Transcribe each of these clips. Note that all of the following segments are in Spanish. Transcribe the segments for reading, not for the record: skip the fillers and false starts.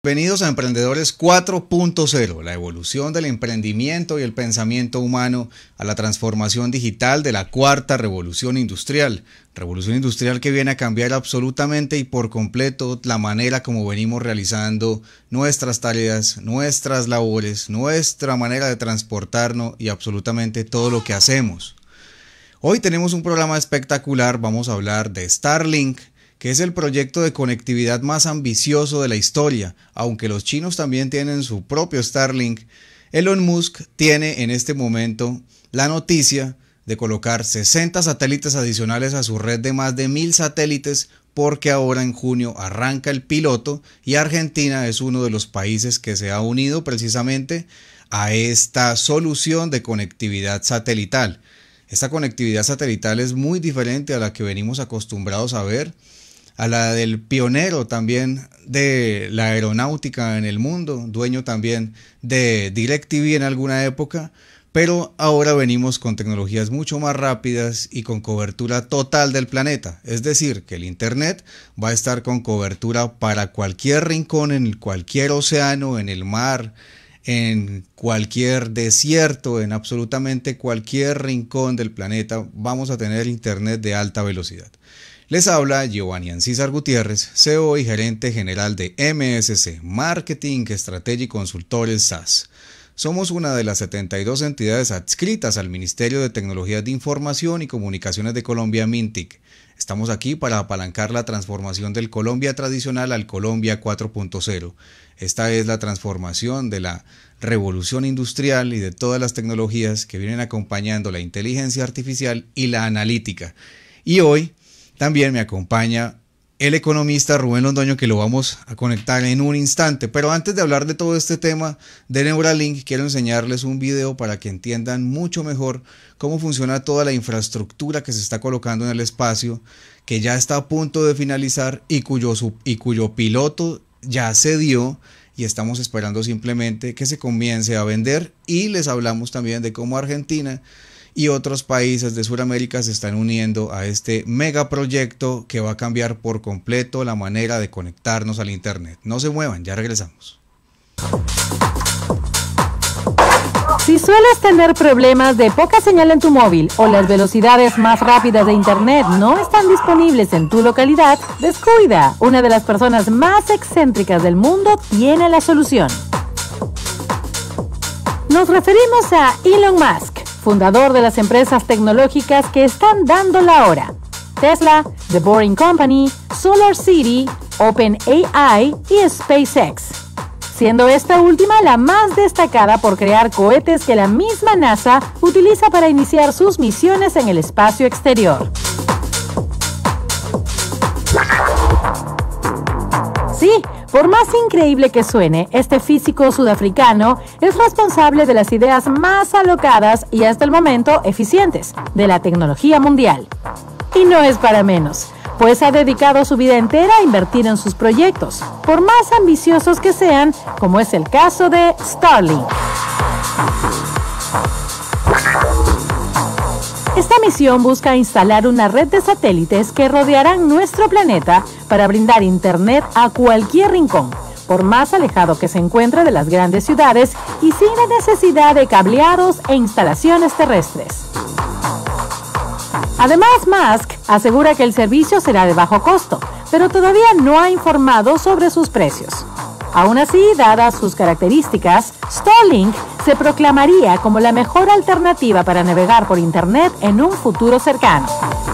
Bienvenidos a Emprendedores 4.0, la evolución del emprendimiento y el pensamiento humano a la transformación digital de la cuarta revolución industrial que viene a cambiar absolutamente y por completo la manera como venimos realizando nuestras tareas, nuestras labores, nuestra manera de transportarnos y absolutamente todo lo que hacemos. Hoy tenemos un programa espectacular, vamos a hablar de Starlink, que es el proyecto de conectividad más ambicioso de la historia. Aunque los chinos también tienen su propio Starlink, Elon Musk tiene en este momento la noticia de colocar 60 satélites adicionales a su red de más de 1000 satélites, porque ahora en junio arranca el piloto y Argentina es uno de los países que se ha unido precisamente a esta solución de conectividad satelital. Esta conectividad satelital es muy diferente a la que venimos acostumbrados a ver, a la del pionero también de la aeronáutica en el mundo, dueño también de DirecTV en alguna época, pero ahora venimos con tecnologías mucho más rápidas y con cobertura total del planeta. Es decir, que el Internet va a estar con cobertura para cualquier rincón, en cualquier océano, en el mar, en cualquier desierto, en absolutamente cualquier rincón del planeta vamos a tener Internet de alta velocidad. Les habla Giovanni Ancísar Gutiérrez, CEO y gerente general de MSC, Marketing, Estrategia y Consultores SaaS. Somos una de las 72 entidades adscritas al Ministerio de Tecnologías de Información y Comunicaciones de Colombia, MINTIC. Estamos aquí para apalancar la transformación del Colombia tradicional al Colombia 4.0. Esta es la transformación de la revolución industrial y de todas las tecnologías que vienen acompañando la inteligencia artificial y la analítica. Y hoy también me acompaña el economista Rubén Londoño, que lo vamos a conectar en un instante. Pero antes de hablar de todo este tema de Neuralink, quiero enseñarles un video para que entiendan mucho mejor cómo funciona toda la infraestructura que se está colocando en el espacio, que ya está a punto de finalizar y cuyo piloto ya se dio y estamos esperando simplemente que se comience a vender. Y les hablamos también de cómo Argentina y otros países de Sudamérica se están uniendo a este megaproyecto que va a cambiar por completo la manera de conectarnos al Internet. No se muevan, ya regresamos. Si sueles tener problemas de poca señal en tu móvil o las velocidades más rápidas de Internet no están disponibles en tu localidad, descuida. Una de las personas más excéntricas del mundo tiene la solución. Nos referimos a Elon Musk, fundador de las empresas tecnológicas que están dando la hora: Tesla, The Boring Company, SolarCity, OpenAI y SpaceX, siendo esta última la más destacada por crear cohetes que la misma NASA utiliza para iniciar sus misiones en el espacio exterior. Sí, por más increíble que suene, este físico sudafricano es responsable de las ideas más alocadas y hasta el momento eficientes de la tecnología mundial. Y no es para menos, pues ha dedicado su vida entera a invertir en sus proyectos, por más ambiciosos que sean, como es el caso de Starlink. Esta misión busca instalar una red de satélites que rodearán nuestro planeta para brindar Internet a cualquier rincón, por más alejado que se encuentre de las grandes ciudades y sin la necesidad de cableados e instalaciones terrestres. Además, Musk asegura que el servicio será de bajo costo, pero todavía no ha informado sobre sus precios. Aún así, dadas sus características, Starlink se proclamaría como la mejor alternativa para navegar por Internet en un futuro cercano.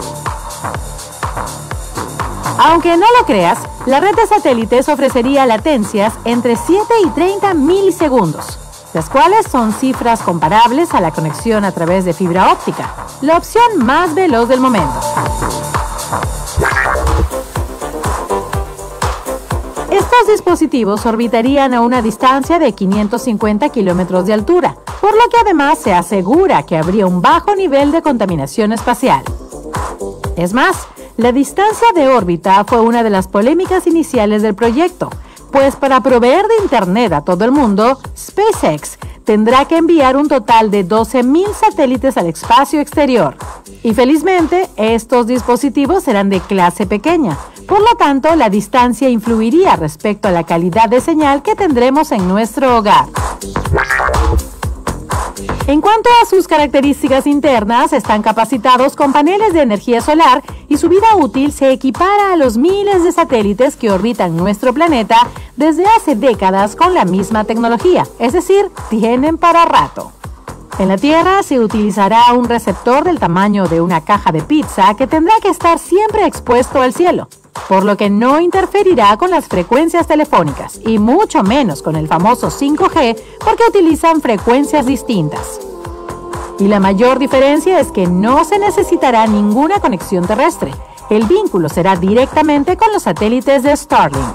Aunque no lo creas, la red de satélites ofrecería latencias entre 7 y 30 milisegundos, las cuales son cifras comparables a la conexión a través de fibra óptica, la opción más veloz del momento. Estos dispositivos orbitarían a una distancia de 550 kilómetros de altura, por lo que además se asegura que habría un bajo nivel de contaminación espacial. Es más, la distancia de órbita fue una de las polémicas iniciales del proyecto, pues para proveer de Internet a todo el mundo, SpaceX tendrá que enviar un total de 12.000 satélites al espacio exterior. Y felizmente, estos dispositivos serán de clase pequeña, Por lo tanto, la distancia influiría respecto a la calidad de señal que tendremos en nuestro hogar. En cuanto a sus características internas, están capacitados con paneles de energía solar y su vida útil se equipara a los miles de satélites que orbitan nuestro planeta desde hace décadas con la misma tecnología, es decir, tienen para rato. En la Tierra se utilizará un receptor del tamaño de una caja de pizza que tendrá que estar siempre expuesto al cielo, por lo que no interferirá con las frecuencias telefónicas y mucho menos con el famoso 5G porque utilizan frecuencias distintas. Y la mayor diferencia es que no se necesitará ninguna conexión terrestre. El vínculo será directamente con los satélites de Starlink.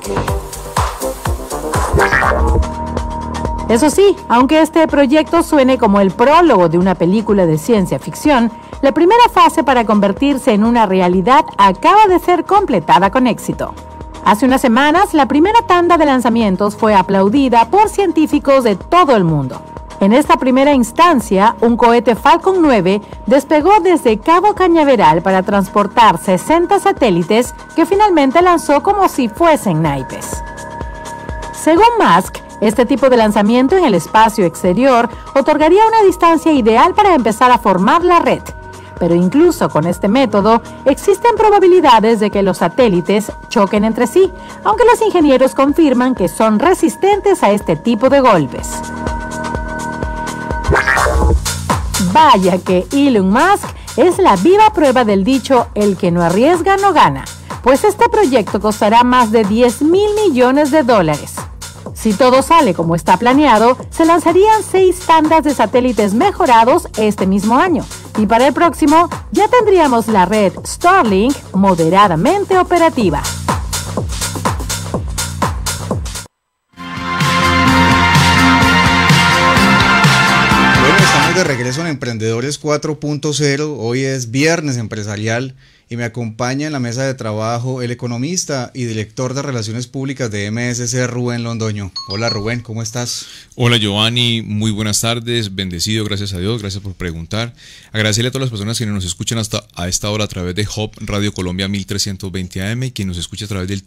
Eso sí, aunque este proyecto suene como el prólogo de una película de ciencia ficción, la primera fase para convertirse en una realidad acaba de ser completada con éxito. Hace unas semanas, la primera tanda de lanzamientos fue aplaudida por científicos de todo el mundo. En esta primera instancia, un cohete Falcon 9 despegó desde Cabo Cañaveral para transportar 60 satélites que finalmente lanzó como si fuesen naipes. Según Musk, este tipo de lanzamiento en el espacio exterior otorgaría una distancia ideal para empezar a formar la red. Pero incluso con este método, existen probabilidades de que los satélites choquen entre sí, aunque los ingenieros confirman que son resistentes a este tipo de golpes. Vaya que Elon Musk es la viva prueba del dicho "el que no arriesga no gana", pues este proyecto costará más de $10,000 millones. Si todo sale como está planeado, se lanzarían 6 tandas de satélites mejorados este mismo año, y para el próximo ya tendríamos la red Starlink moderadamente operativa. De regreso en Emprendedores 4.0, hoy es viernes empresarial y me acompaña en la mesa de trabajo el economista y director de Relaciones Públicas de MSC, Rubén Londoño. Hola Rubén, ¿cómo estás? Hola Giovanni, muy buenas tardes, bendecido, gracias a Dios, gracias por preguntar. Agradecerle a todas las personas que nos escuchan hasta a esta hora a través de Hub Radio Colombia 1320 AM y quien nos escucha a través del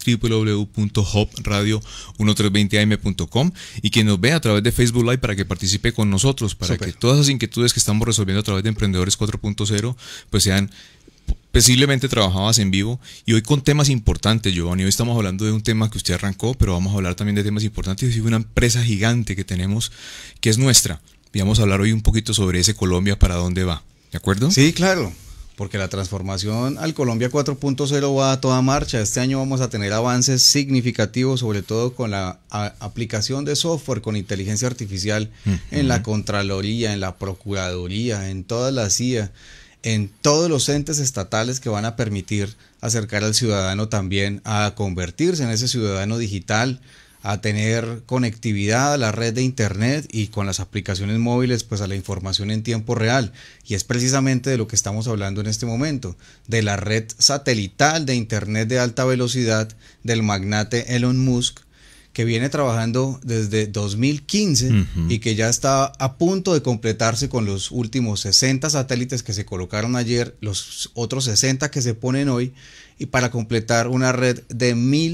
www.hubradio1320am.com y quien nos ve a través de Facebook Live para que participe con nosotros, para que todas esas inquietudes que estamos resolviendo a través de Emprendedores 4.0 pues sean posiblemente trabajadas en vivo y hoy con temas importantes, Giovanni. Hoy estamos hablando de un tema que usted arrancó, pero vamos a hablar también de temas importantes y de una empresa gigante que tenemos, que es nuestra. Y vamos a hablar hoy un poquito sobre ese Colombia, para dónde va, ¿de acuerdo? Sí, claro, porque la transformación al Colombia 4.0 va a toda marcha. Este año vamos a tener avances significativos, sobre todo con la aplicación de software con inteligencia artificial en la Contraloría, en la Procuraduría, en toda la CIA, en todos los entes estatales que van a permitir acercar al ciudadano también a convertirse en ese ciudadano digital, a tener conectividad a la red de internet y con las aplicaciones móviles pues a la información en tiempo real. Y es precisamente de lo que estamos hablando en este momento, de la red satelital de internet de alta velocidad del magnate Elon Musk, que viene trabajando desde 2015 y que ya está a punto de completarse con los últimos 60 satélites que se colocaron ayer, los otros 60 que se ponen hoy, y para completar una red de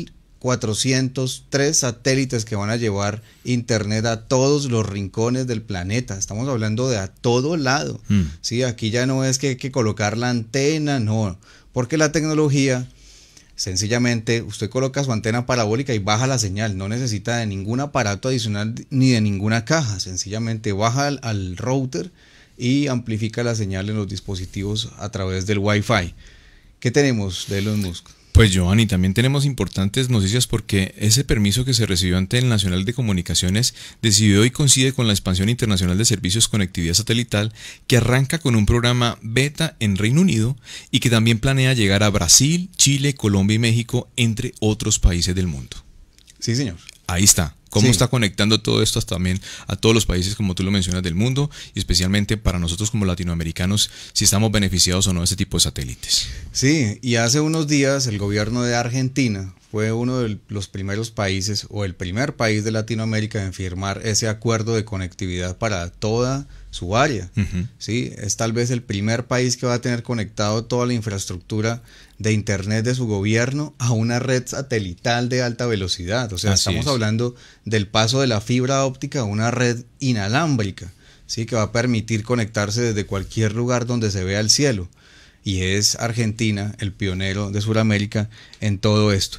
1.403 satélites que van a llevar internet a todos los rincones del planeta. Estamos hablando de a todo lado. ¿Sí? Aquí ya no es que hay que colocar la antena, no, porque la tecnología... Sencillamente usted coloca su antena parabólica y baja la señal, no necesita de ningún aparato adicional ni de ninguna caja, sencillamente baja al router y amplifica la señal en los dispositivos a través del Wi-Fi. ¿Qué tenemos de Elon Musk? Pues Giovanni, también tenemos importantes noticias porque ese permiso que se recibió ante el Nacional de Comunicaciones decidió y coincide con la expansión internacional de servicios conectividad satelital que arranca con un programa beta en Reino Unido y que también planea llegar a Brasil, Chile, Colombia y México, entre otros países del mundo. Sí, señor. Ahí está. cómo está conectando todo esto también a todos los países, como tú lo mencionas, del mundo, y especialmente para nosotros como latinoamericanos, si estamos beneficiados o no de este tipo de satélites. Sí, y hace unos días el gobierno de Argentina fue uno de los primeros países, o el primer país de Latinoamérica en firmar ese acuerdo de conectividad para toda su área. ¿Sí? Es tal vez el primer país que va a tener conectado toda la infraestructura de internet de su gobierno a una red satelital de alta velocidad. O sea, estamos hablando del paso de la fibra óptica a una red inalámbrica, ¿sí? Que va a permitir conectarse desde cualquier lugar donde se vea el cielo. Y es Argentina el pionero de Sudamérica en todo esto.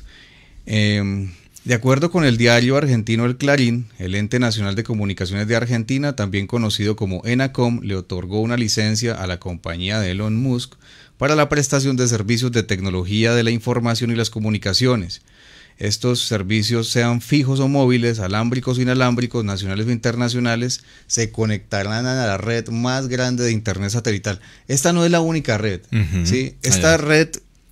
De acuerdo con el diario argentino El Clarín, el Ente Nacional de Comunicaciones de Argentina, también conocido como ENACOM, le otorgó una licencia a la compañía de Elon Musk para la prestación de servicios de tecnología de la información y las comunicaciones. Estos servicios, sean fijos o móviles, alámbricos o inalámbricos, nacionales o internacionales, se conectarán a la red más grande de internet satelital. Esta no es la única red, ¿sí? Esta red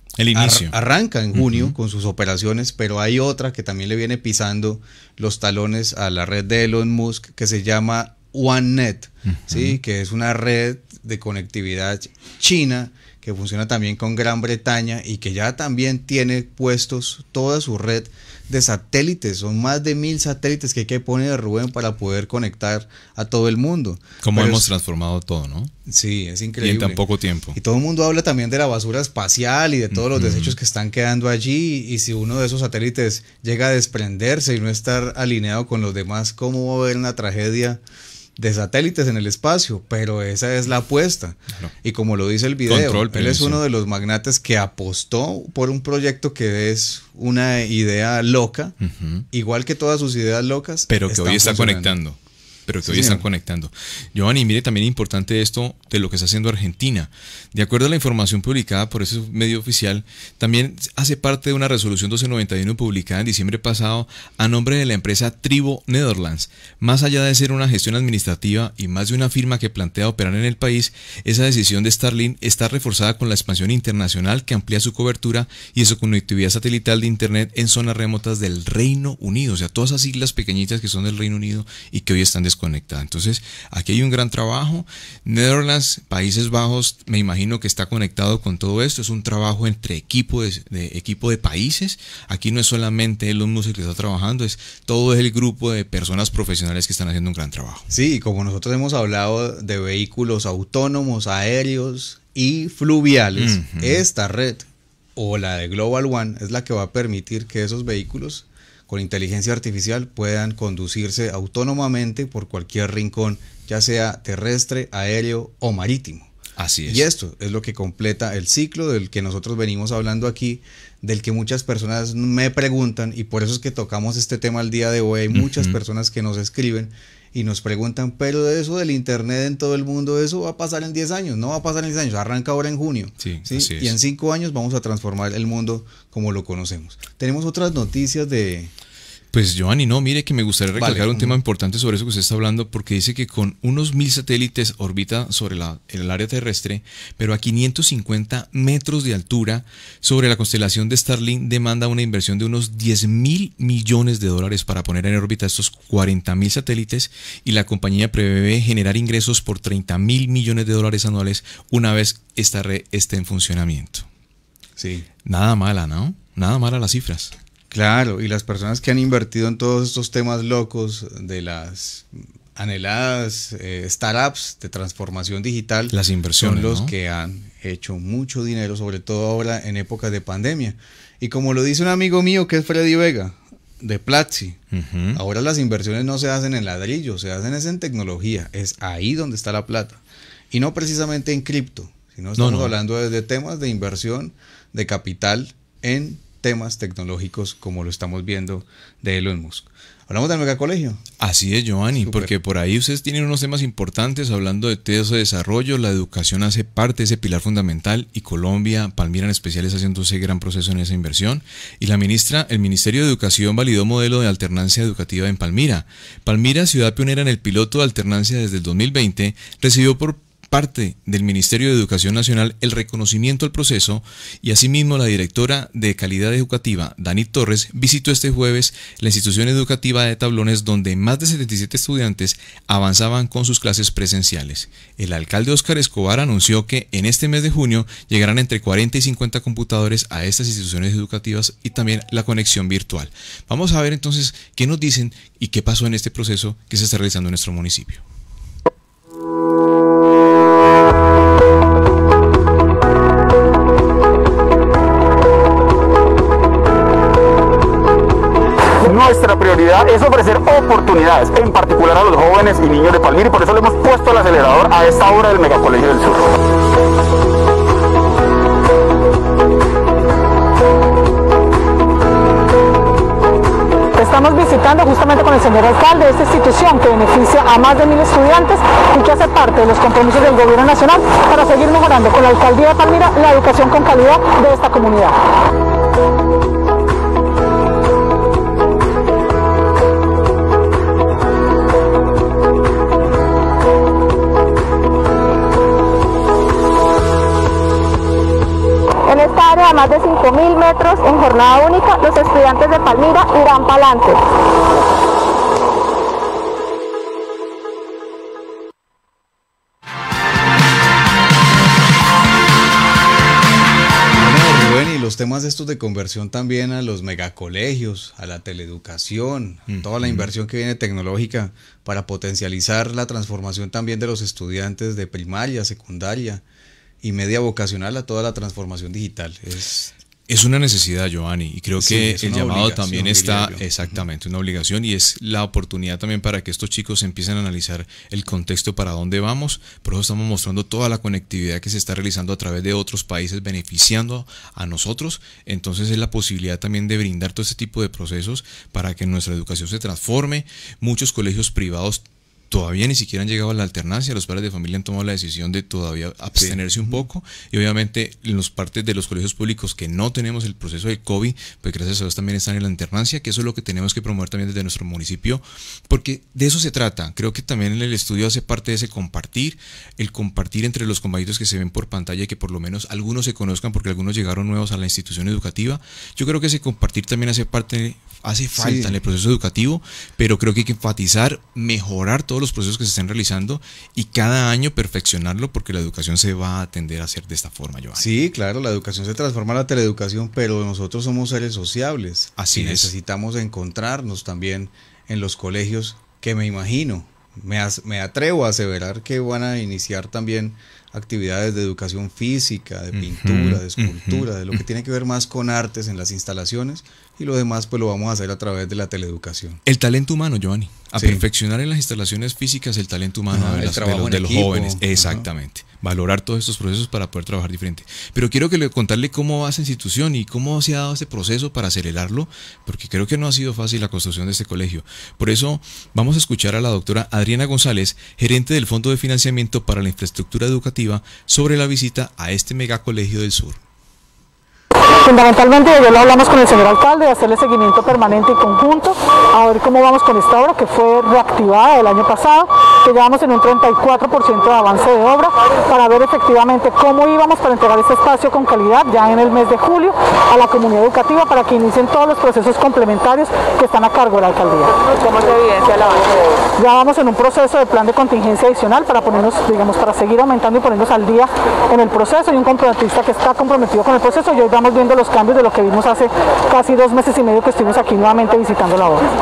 arranca en junio con sus operaciones, pero hay otra que también le viene pisando los talones a la red de Elon Musk, que se llama OneNet, ¿sí? Que es una red de conectividad china que funciona también con Gran Bretaña y que ya también tiene puestos toda su red de satélites. Son más de 1000 satélites que hay que poner, Rubén, para poder conectar a todo el mundo. Cómo hemos transformado todo, ¿no? Sí, es increíble. Y en tan poco tiempo. Y todo el mundo habla también de la basura espacial y de todos los desechos que están quedando allí, y si uno de esos satélites llega a desprenderse y no estar alineado con los demás, ¿cómo va a haber una tragedia de satélites en el espacio? Pero esa es la apuesta. Claro. Y como lo dice el video, él es uno de los magnates que apostó por un proyecto que es una idea loca, igual que todas sus ideas locas, pero que hoy está conectando. Están conectando. Giovanni, mire, también importante esto de lo que está haciendo Argentina. De acuerdo a la información publicada por ese medio oficial, también hace parte de una resolución 1291 publicada en diciembre pasado a nombre de la empresa Tribo Netherlands. Más allá de ser una gestión administrativa y más de una firma que plantea operar en el país, esa decisión de Starlink está reforzada con la expansión internacional que amplía su cobertura y su conectividad satelital de internet en zonas remotas del Reino Unido. O sea, todas esas islas pequeñitas que son del Reino Unido y que hoy están desconectadas. Entonces, aquí hay un gran trabajo. Netherlands, Países Bajos, me imagino que está conectado con todo esto. Es un trabajo entre equipo de países. Aquí no es solamente Elon Musk el que está trabajando, todo el grupo de personas profesionales que están haciendo un gran trabajo. Sí, como nosotros hemos hablado de vehículos autónomos, aéreos y fluviales, esta red o la de Global One es la que va a permitir que esos vehículos con inteligencia artificial puedan conducirse autónomamente por cualquier rincón, ya sea terrestre, aéreo o marítimo. Así es. Y esto es lo que completa el ciclo del que nosotros venimos hablando aquí, del que muchas personas me preguntan, y por eso es que tocamos este tema el día de hoy. Hay muchas personas que nos escriben y nos preguntan, pero de eso del internet en todo el mundo, eso va a pasar en 10 años, no va a pasar en 10 años, arranca ahora en junio. Sí, ¿sí? Así es. Y en 5 años vamos a transformar el mundo como lo conocemos. Tenemos otras noticias de... Pues Giovanni, no, mire que me gustaría recalcar un tema importante sobre eso que usted está hablando, porque dice que con unos 1000 satélites orbita sobre el área terrestre, pero a 550 metros de altura sobre la constelación de Starlink demanda una inversión de unos 10.000 millones de dólares para poner en órbita estos 40.000 satélites, y la compañía prevé generar ingresos por 30.000 millones de dólares anuales una vez esta red esté en funcionamiento. Sí. Nada mala, ¿no? Nada mala las cifras. Claro, y las personas que han invertido en todos estos temas locos de las anheladas startups de transformación digital, las inversiones, son los ¿no? que han hecho mucho dinero, sobre todo ahora en épocas de pandemia. Y como lo dice un amigo mío que es Freddy Vega, de Platzi, ahora las inversiones no se hacen en ladrillo, se hacen en tecnología, es ahí donde está la plata. Y no precisamente en cripto, sino estamos hablando de temas de inversión, de capital en temas tecnológicos, como lo estamos viendo de Elon Musk. Hablamos del megacolegio. Así es, Giovanni, Súper. Porque por ahí ustedes tienen unos temas importantes hablando de todo desarrollo. La educación hace parte de ese pilar fundamental, y Colombia, Palmira en especial, está haciendo ese gran proceso en esa inversión. Y el Ministerio de Educación validó modelo de alternancia educativa en Palmira. Palmira, ciudad pionera en el piloto de alternancia desde el 2020, recibió por parte del Ministerio de Educación Nacional el reconocimiento al proceso, y asimismo la directora de Calidad Educativa, Dani Torres, visitó este jueves la institución educativa de Tablones, donde más de 77 estudiantes avanzaban con sus clases presenciales. El alcalde Óscar Escobar anunció que en este mes de junio llegarán entre 40 y 50 computadores a estas instituciones educativas y también la conexión virtual. Vamos a ver entonces qué nos dicen y qué pasó en este proceso que se está realizando en nuestro municipio. Nuestra prioridad es ofrecer oportunidades, en particular a los jóvenes y niños de Palmira, y por eso le hemos puesto el acelerador a esta obra del Megacolegio del Sur. Estamos visitando justamente con el señor alcalde esta institución que beneficia a más de 1000 estudiantes y que hace parte de los compromisos del gobierno nacional para seguir mejorando con la alcaldía de Palmira la educación con calidad de esta comunidad. En esta área de más de 5.000 metros en jornada única, los estudiantes de Palmira irán para adelante. Rubén, y los temas estos de conversión también a los megacolegios, a la teleeducación, toda la inversión que viene tecnológica para potencializar la transformación también de los estudiantes de primaria, secundaria y media vocacional a toda la transformación digital. Es una necesidad, Giovanni, y creo que el llamado también está, exactamente, una obligación, y es la oportunidad también para que estos chicos empiecen a analizar el contexto para dónde vamos. Por eso estamos mostrando toda la conectividad que se está realizando a través de otros países, beneficiando a nosotros. Entonces es la posibilidad también de brindar todo este tipo de procesos para que nuestra educación se transforme. Muchos colegios privados todavía ni siquiera han llegado a la alternancia. Los padres de familia han tomado la decisión de todavía abstenerse un poco, y obviamente en los partes de los colegios públicos que no tenemos el proceso de COVID, pues gracias a Dios también están en la alternancia, que eso es lo que tenemos que promover también desde nuestro municipio, porque de eso se trata. Creo que también en el estudio hace parte de ese compartir, el compartir entre los compañeros que se ven por pantalla, y que por lo menos algunos se conozcan, porque algunos llegaron nuevos a la institución educativa. Yo creo que ese compartir también hace falta en el proceso educativo, pero creo que hay que enfatizar, mejorar todos los procesos que se están realizando y cada año perfeccionarlo, porque la educación se va a tender a hacer de esta forma, Giovanni. Sí, claro, la educación se transforma en la teleeducación, pero nosotros somos seres sociables. Así es. Necesitamos encontrarnos también en los colegios, que me imagino, me atrevo a aseverar que van a iniciar también actividades de educación física, de pintura, de escultura, de lo que tiene que ver más con artes en las instalaciones, y lo demás pues lo vamos a hacer a través de la teleeducación. El talento humano, Giovanni, a perfeccionar en las instalaciones físicas el talento humano de los jóvenes, exactamente, valorar todos estos procesos para poder trabajar diferente. Pero quiero contarle cómo va esa institución y cómo se ha dado este proceso para acelerarlo, porque creo que no ha sido fácil la construcción de este colegio. Por eso vamos a escuchar a la doctora Adriana González, gerente del Fondo de Financiamiento para la Infraestructura Educativa, sobre la visita a este megacolegio del sur. Fundamentalmente ayer lo hablamos con el señor alcalde de hacerle seguimiento permanente y conjunto a ver cómo vamos con esta obra que fue reactivada el año pasado, que llevamos en un 34% de avance de obra, para ver efectivamente cómo íbamos para entregar este espacio con calidad ya en el mes de julio a la comunidad educativa, para que inicien todos los procesos complementarios que están a cargo de la alcaldía. ¿Cómo se evidencia el avance de obra? Ya vamos en un proceso de plan de contingencia adicional para ponernos, digamos, para seguir aumentando y ponernos al día en el proceso, y un contratista que está comprometido con el proceso, y hoy vamos viendo los cambios de lo que vimos hace casi 2 meses y medio que estuvimos aquí nuevamente visitando la obra.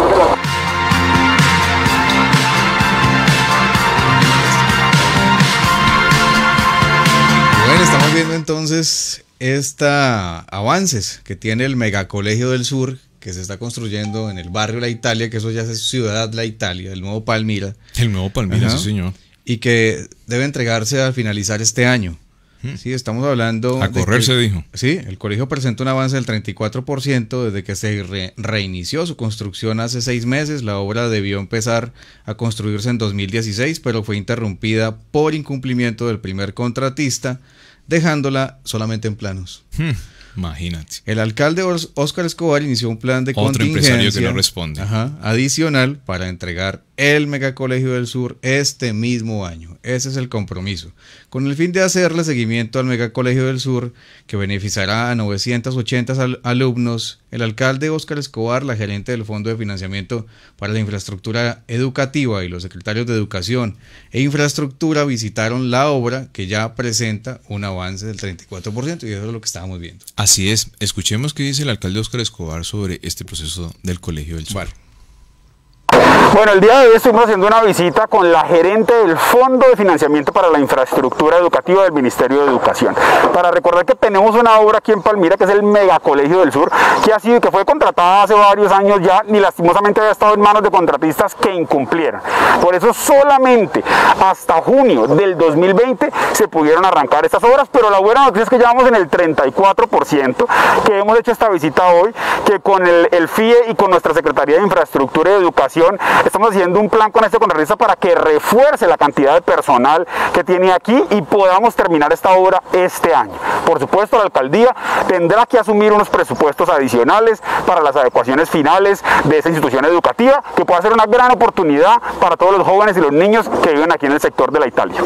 Bueno, estamos viendo entonces avances que tiene el megacolegio del sur, que se está construyendo en el barrio La Italia, que eso ya es Ciudad La Italia, el nuevo Palmira. El nuevo Palmira, sí señor. Y que debe entregarse al finalizar este año. Sí, estamos hablando... A correr se dijo. Sí, el colegio presenta un avance del 34% desde que se reinició su construcción hace 6 meses. La obra debió empezar a construirse en 2016, pero fue interrumpida por incumplimiento del primer contratista, dejándola solamente en planos. Imagínate. El alcalde Óscar Escobar inició un plan de otro contingencia, empresario que no responde, adicional, para entregar el Megacolegio del Sur este mismo año. Ese es el compromiso, con el fin de hacerle seguimiento al Megacolegio del Sur, que beneficiará a 980 alumnos. El alcalde Óscar Escobar, la gerente del Fondo de Financiamiento para la Infraestructura Educativa y los secretarios de Educación e Infraestructura visitaron la obra, que ya presenta un avance del 34%, y eso es lo que estábamos viendo. Así es, escuchemos qué dice el alcalde Óscar Escobar sobre este proceso del Colegio del Sur. Vale. Bueno, el día de hoy estuvimos haciendo una visita con la gerente del Fondo de Financiamiento para la Infraestructura Educativa del Ministerio de Educación, para recordar que tenemos una obra aquí en Palmira, que es el Megacolegio del Sur, que fue contratada hace varios años ya, y lastimosamente había estado en manos de contratistas que incumplieron. Por eso solamente hasta junio del 2020 se pudieron arrancar estas obras, pero la buena noticia es que ya vamos en el 34%, que hemos hecho esta visita hoy, que con el FIE y con nuestra Secretaría de Infraestructura y Educación estamos haciendo un plan con este contratista para que refuerce la cantidad de personal que tiene aquí y podamos terminar esta obra este año. Por supuesto, la alcaldía tendrá que asumir unos presupuestos adicionales para las adecuaciones finales de esta institución educativa, que pueda ser una gran oportunidad para todos los jóvenes y los niños que viven aquí en el sector de la Italia.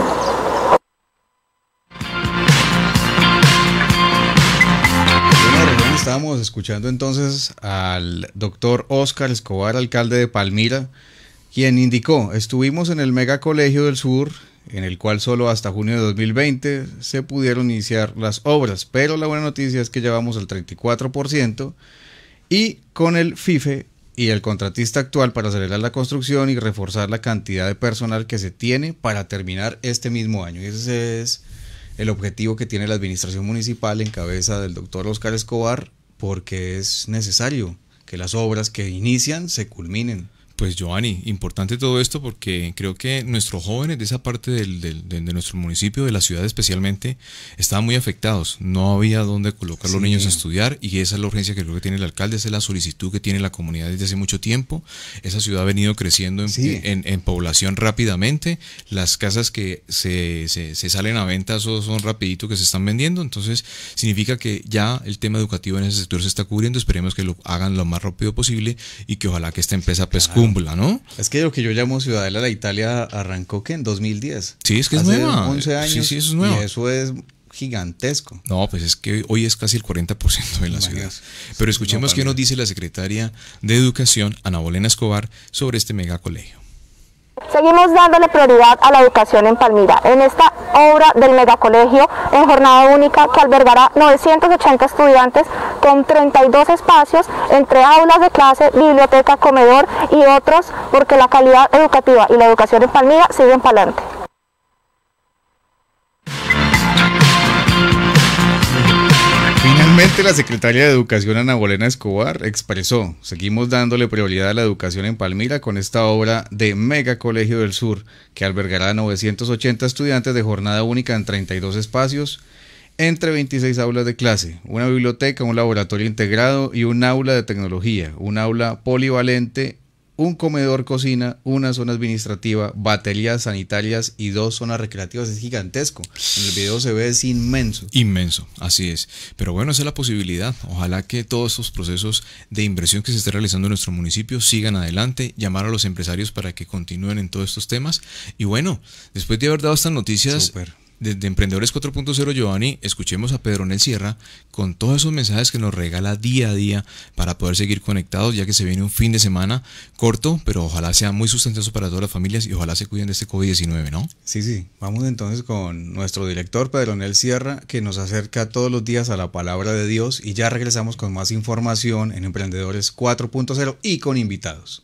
Estábamos escuchando entonces al doctor Óscar Escobar, alcalde de Palmira, quien indicó: estuvimos en el Megacolegio del Sur, en el cual solo hasta junio de 2020 se pudieron iniciar las obras, pero la buena noticia es que ya vamos al 34%, y con el FIFE y el contratista actual para acelerar la construcción y reforzar la cantidad de personal que se tiene para terminar este mismo año. Y ese es el objetivo que tiene la administración municipal en cabeza del doctor Óscar Escobar, porque es necesario que las obras que inician se culminen. Pues Giovanni, importante todo esto, porque creo que nuestros jóvenes de esa parte de nuestro municipio, de la ciudad especialmente, estaban muy afectados. No había dónde colocar los niños a estudiar, y esa es la urgencia que creo que tiene el alcalde, esa es la solicitud que tiene la comunidad desde hace mucho tiempo. Esa ciudad ha venido creciendo en población rápidamente. Las casas que se salen a venta son rapidito que se están vendiendo, entonces significa que ya el tema educativo en ese sector se está cubriendo. Esperemos que lo hagan lo más rápido posible y que ojalá que esta empresa pues ¿no? Es que lo que yo llamo Ciudadela la Italia arrancó ¿qué? En 2010. Sí, es que hace es nueva. 11 años. Sí, eso es nuevo. Y eso es gigantesco. No, pues es que hoy es casi el 40% de la ciudad. Pero escuchemos qué nos dice la secretaria de Educación, Ana Bolena Escobar, sobre este megacolegio. Seguimos dándole prioridad a la educación en Palmira, en esta obra del megacolegio en jornada única, que albergará 980 estudiantes con 32 espacios entre aulas de clase, biblioteca, comedor y otros, porque la calidad educativa y la educación en Palmira siguen para adelante. Finalmente, la secretaria de Educación, Ana Bolena Escobar, expresó: seguimos dándole prioridad a la educación en Palmira con esta obra de Megacolegio del Sur, que albergará 980 estudiantes de jornada única en 32 espacios, entre 26 aulas de clase, una biblioteca, un laboratorio integrado y un aula de tecnología, un aula polivalente, un comedor cocina, una zona administrativa, baterías sanitarias y 2 zonas recreativas. Es gigantesco. En el video se ve, es inmenso. Inmenso, así es. Pero bueno, esa es la posibilidad. Ojalá que todos estos procesos de inversión que se esté realizando en nuestro municipio sigan adelante, llamar a los empresarios para que continúen en todos estos temas. Y bueno, después de haber dado estas noticias de Emprendedores 4.0, Giovanni, escuchemos a Pedronel Sierra con todos esos mensajes que nos regala día a día para poder seguir conectados, ya que se viene un fin de semana corto, pero ojalá sea muy sustancioso para todas las familias y ojalá se cuiden de este COVID-19, ¿no? Sí. Vamos entonces con nuestro director Pedronel Sierra, que nos acerca todos los días a la palabra de Dios, y ya regresamos con más información en Emprendedores 4.0 y con invitados.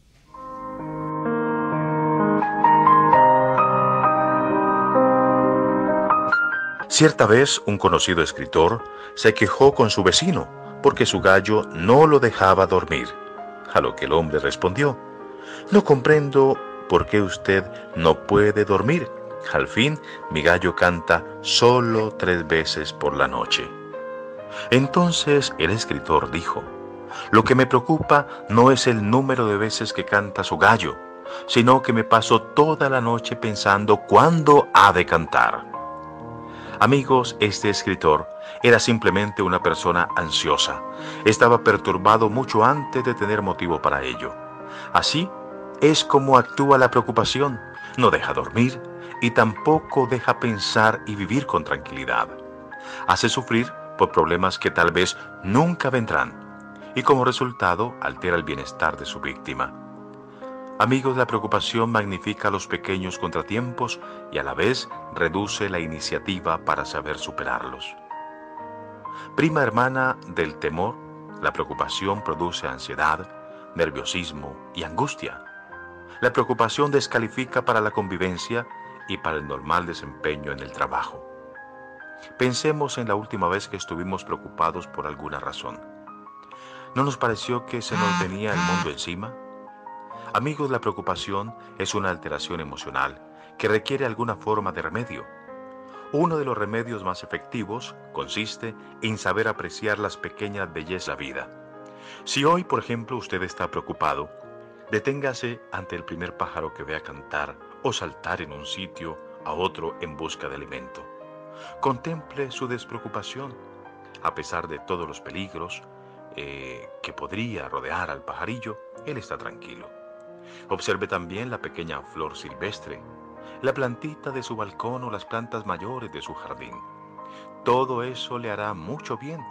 Cierta vez un conocido escritor se quejó con su vecino porque su gallo no lo dejaba dormir, a lo que el hombre respondió: no comprendo por qué usted no puede dormir. Al fin mi gallo canta solo 3 veces por la noche. Entonces el escritor dijo: lo que me preocupa no es el número de veces que canta su gallo, sino que me paso toda la noche pensando cuándo ha de cantar. Amigos, este escritor era simplemente una persona ansiosa. Estaba perturbado mucho antes de tener motivo para ello. Así, es como actúa la preocupación. No deja dormir y tampoco deja pensar y vivir con tranquilidad. Hace sufrir por problemas que tal vez nunca vendrán y como resultado altera el bienestar de su víctima. Amigos, la preocupación magnifica los pequeños contratiempos y a la vez reduce la iniciativa para saber superarlos. Prima hermana del temor, la preocupación produce ansiedad, nerviosismo y angustia. La preocupación descalifica para la convivencia y para el normal desempeño en el trabajo. Pensemos en la última vez que estuvimos preocupados por alguna razón. ¿No nos pareció que se nos venía el mundo encima? Amigos, la preocupación es una alteración emocional que requiere alguna forma de remedio. Uno de los remedios más efectivos consiste en saber apreciar las pequeñas bellezas de la vida. Si hoy, por ejemplo, usted está preocupado, deténgase ante el primer pájaro que vea cantar o saltar en un sitio a otro en busca de alimento. Contemple su despreocupación. A pesar de todos los peligros que podría rodear al pajarillo, él está tranquilo. Observe también la pequeña flor silvestre, la plantita de su balcón o las plantas mayores de su jardín. Todo eso le hará mucho bien.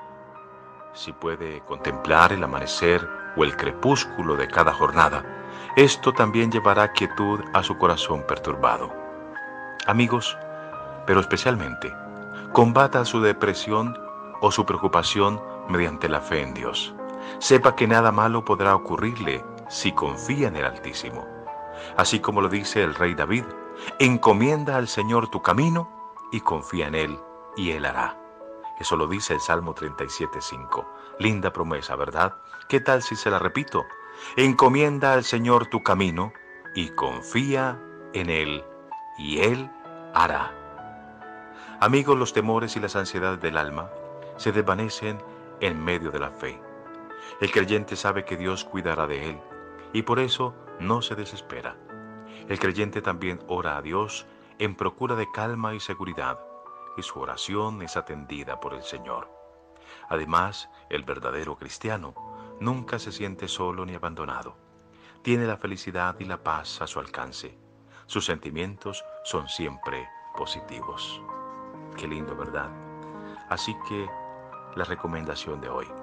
Si puede contemplar el amanecer o el crepúsculo de cada jornada, esto también llevará quietud a su corazón perturbado. Amigos, pero especialmente, combata su depresión o su preocupación mediante la fe en Dios. Sepa que nada malo podrá ocurrirle si confía en el Altísimo. Así como lo dice el rey David, encomienda al Señor tu camino y confía en Él, y Él hará. Eso lo dice el Salmo 37:5. Linda promesa, ¿verdad? ¿Qué tal si se la repito? Encomienda al Señor tu camino y confía en Él, y Él hará. Amigos, los temores y las ansiedades del alma se desvanecen en medio de la fe. El creyente sabe que Dios cuidará de él y por eso no se desespera. El creyente también ora a Dios en procura de calma y seguridad, y su oración es atendida por el Señor. Además, el verdadero cristiano nunca se siente solo ni abandonado. Tiene la felicidad y la paz a su alcance. Sus sentimientos son siempre positivos. Qué lindo, ¿verdad? Así que, la recomendación de hoy: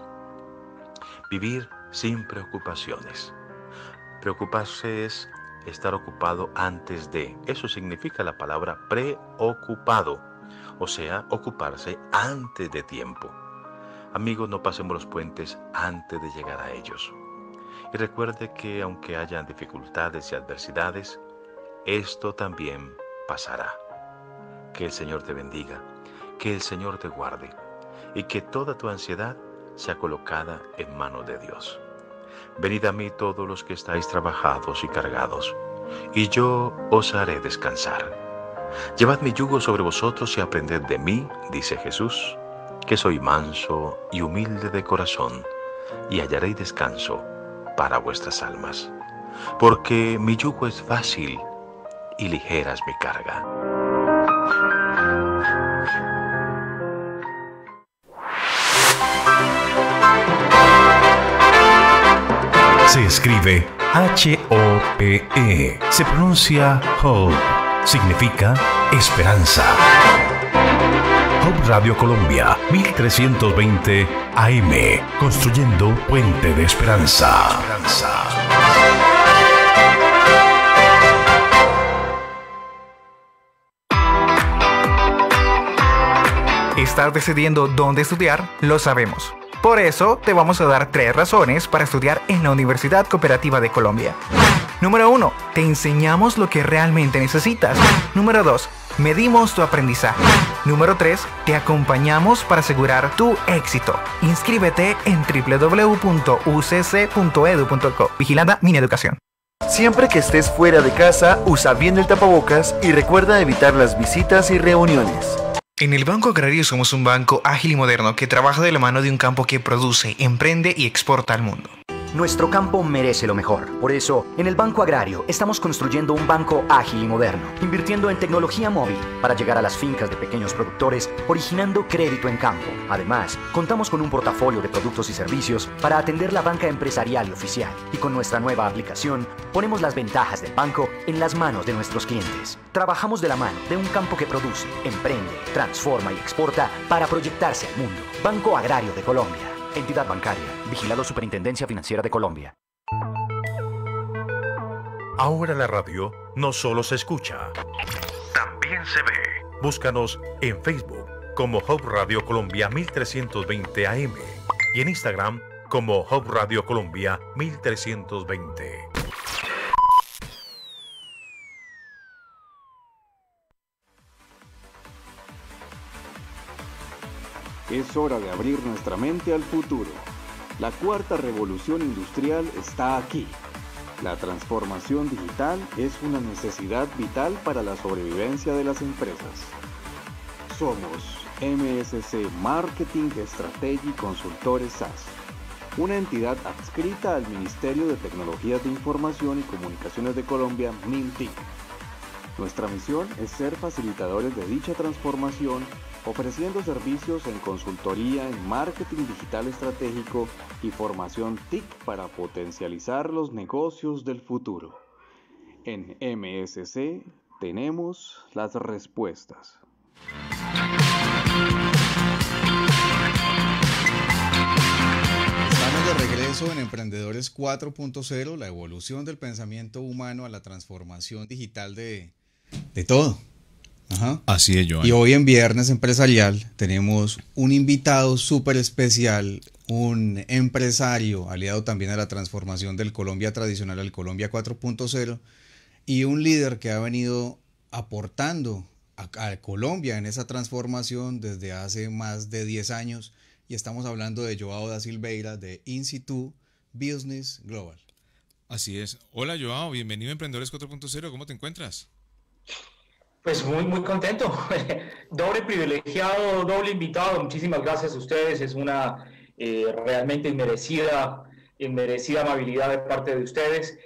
vivir sin preocupaciones. Preocuparse es estar ocupado antes de. Eso significa la palabra preocupado, o sea, ocuparse antes de tiempo. Amigos, no pasemos los puentes antes de llegar a ellos. Y recuerde que aunque hayan dificultades y adversidades, esto también pasará. Que el Señor te bendiga, que el Señor te guarde y que toda tu ansiedad sea colocada en manos de Dios. Venid a mí todos los que estáis trabajados y cargados, y yo os haré descansar. Llevad mi yugo sobre vosotros y aprended de mí, dice Jesús, que soy manso y humilde de corazón, y hallaréis descanso para vuestras almas. Porque mi yugo es fácil y ligera es mi carga. Se escribe H-O-P-E. Se pronuncia Hope. Significa esperanza. Hope Radio Colombia, 1320 AM. Construyendo puente de esperanza. ¿Estás decidiendo dónde estudiar? Lo sabemos. Por eso, te vamos a dar 3 razones para estudiar en la Universidad Cooperativa de Colombia. Número 1. Te enseñamos lo que realmente necesitas. Número 2. Medimos tu aprendizaje. Número 3. Te acompañamos para asegurar tu éxito. Inscríbete en www.ucc.edu.co. Vigilada Mineducación. Siempre que estés fuera de casa, usa bien el tapabocas y recuerda evitar las visitas y reuniones. En el Banco Agrario somos un banco ágil y moderno que trabaja de la mano de un campo que produce, emprende y exporta al mundo. Nuestro campo merece lo mejor. Por eso, en el Banco Agrario estamos construyendo un banco ágil y moderno, invirtiendo en tecnología móvil para llegar a las fincas de pequeños productores, originando crédito en campo. Además, contamos con un portafolio de productos y servicios para atender la banca empresarial y oficial. Y con nuestra nueva aplicación, ponemos las ventajas del banco en las manos de nuestros clientes. Trabajamos de la mano de un campo que produce, emprende, transforma y exporta para proyectarse al mundo. Banco Agrario de Colombia. Entidad bancaria. Vigilado Superintendencia Financiera de Colombia. Ahora la radio no solo se escucha, también se ve. Búscanos en Facebook como Hub Radio Colombia 1320 AM y en Instagram como Hub Radio Colombia 1320. Es hora de abrir nuestra mente al futuro. La cuarta revolución industrial está aquí. La transformación digital es una necesidad vital para la sobrevivencia de las empresas. Somos MSC Marketing Strategy Consultores SAS, una entidad adscrita al Ministerio de Tecnologías de Información y Comunicaciones de Colombia, MINTIC. Nuestra misión es ser facilitadores de dicha transformación, ofreciendo servicios en consultoría en marketing digital estratégico y formación TIC para potencializar los negocios del futuro. En MSC tenemos las respuestas. Estamos de regreso en Emprendedores 4.0, la evolución del pensamiento humano a la transformación digital de todo. Ajá. Así es, Joan. Y hoy en Viernes Empresarial tenemos un invitado súper especial, un empresario aliado también a la transformación del Colombia tradicional al Colombia 4.0 y un líder que ha venido aportando a Colombia en esa transformación desde hace más de 10 años y estamos hablando de Joao da Silveira de In-Situ Business Global. Así es. Hola Joao, bienvenido a Emprendedores 4.0, ¿cómo te encuentras? Pues muy contento, doble privilegiado, doble invitado, muchísimas gracias a ustedes, es una realmente inmerecida amabilidad de parte de ustedes